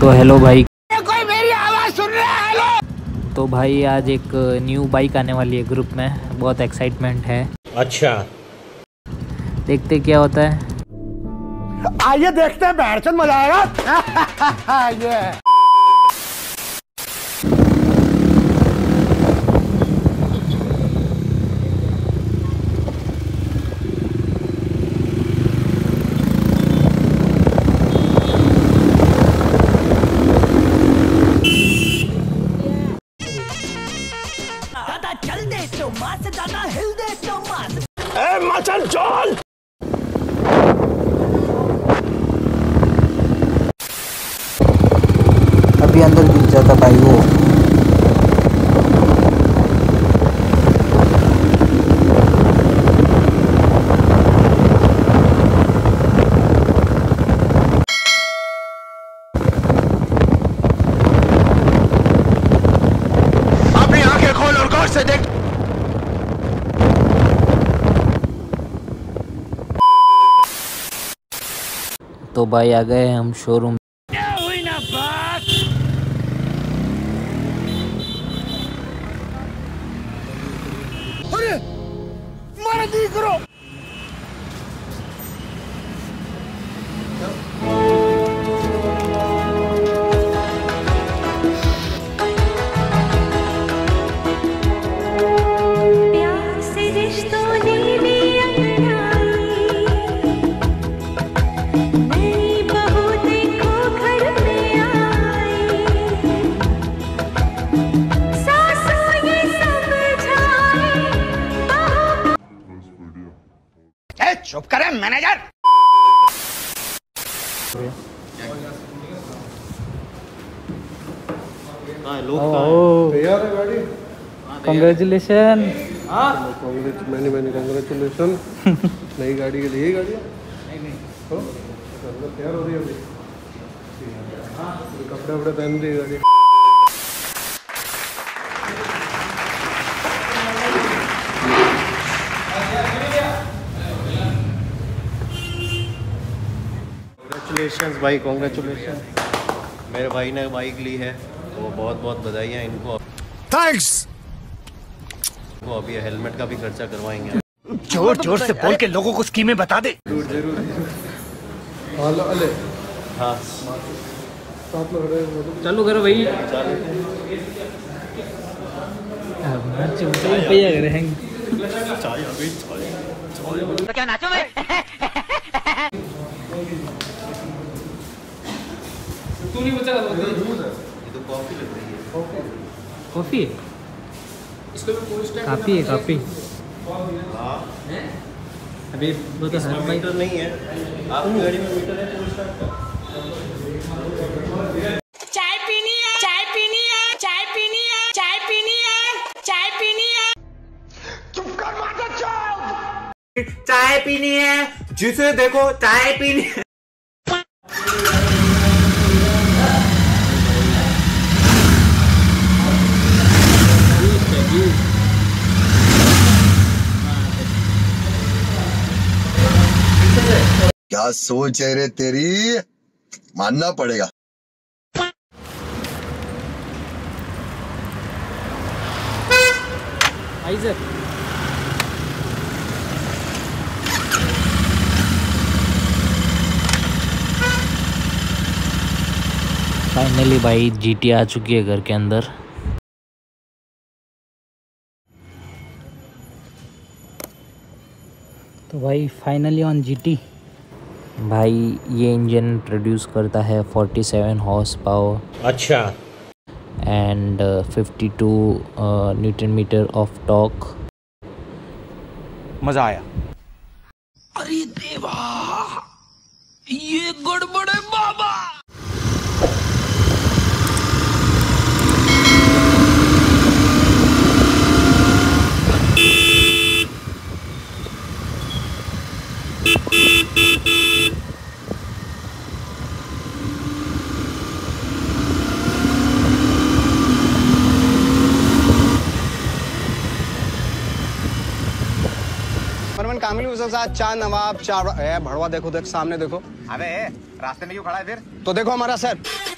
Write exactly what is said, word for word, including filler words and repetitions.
तो हेलो भाई, कोई मेरी आवाज सुन रहा है? हेलो। तो भाई आज एक न्यू बाइक आने वाली है ग्रुप में, बहुत एक्साइटमेंट है। अच्छा, देखते क्या होता है। आइए देखते हैं, बैठचंद मजा आएगा। ये चल दे तो मास दाना हिल दे तो मास। ए मचन चल। अभी अंदर घुस जाता भाई वो। अपनी आंखें खोल और गौर से देख। तो भाई आ गए हम शोरूम। हुई ना बात। अरे मार दी करो। प्यार से रिश्तों ने भी अपनाई, नई बहू देखो घर में आई, सासू ये समझाए बहू। ए चुप करे मैनेजर। तैयार है गाड़ी? कांग्रेचुलेशन। मैंने मैंने कांग्रेचुलेशन। नई गाड़ी के लिए गाड़ी तो तैयार हो रही है अभी। कपड़े वपड़े पहन रही है गाड़ी। कांग्रेचुलेशंस भाई, कांग्रेचुलेशन। मेरे भाई ने बाइक ली है तो बहुत बहुत बधाइयाँ इनको। थैंक्स। वो अभी हेलमेट का भी खर्चा करवाएंगे। जोर जोर से बोल के लोगों को स्कीमें बता दे। जरूर जरूर। हेलो अले हाँ, साथ में खड़े चालू करो भाई। भैया तो क्या नाचो मैं? तू नहीं बचा। ये तो कॉफी लग रही है। कॉफी काफी है काफी। हाँ, अभी वो तो हर भाई मीटर नहीं है आपकी गाड़ी में। मीटर है तो स्टार्ट कर। चाय पीनी है, चाय पीनी है, चाय पीनी है, चाय पीनी है, चाय पीनी है। चुप कर माता चौक। चाय पीनी है, जिसे देखो चाय पीनी है। क्या सोच है रे तेरी, मानना पड़ेगा। आइजक फाइनली भाई जीटी आ चुकी है घर के अंदर। तो भाई फाइनली ऑन जीटी। भाई ये इंजन प्रोड्यूस करता है सैंतालीस हॉर्स पावर। अच्छा, and fifty two newton metre of torque. मजा आया। अरे देवा, ये गड़बड़ है बाबा। परवन कामिल उसके साथ चार नवाब चार ए, भड़वा देखो देख सामने देखो। अबे रास्ते में क्यों खड़ा है फिर? तो देखो हमारा सर।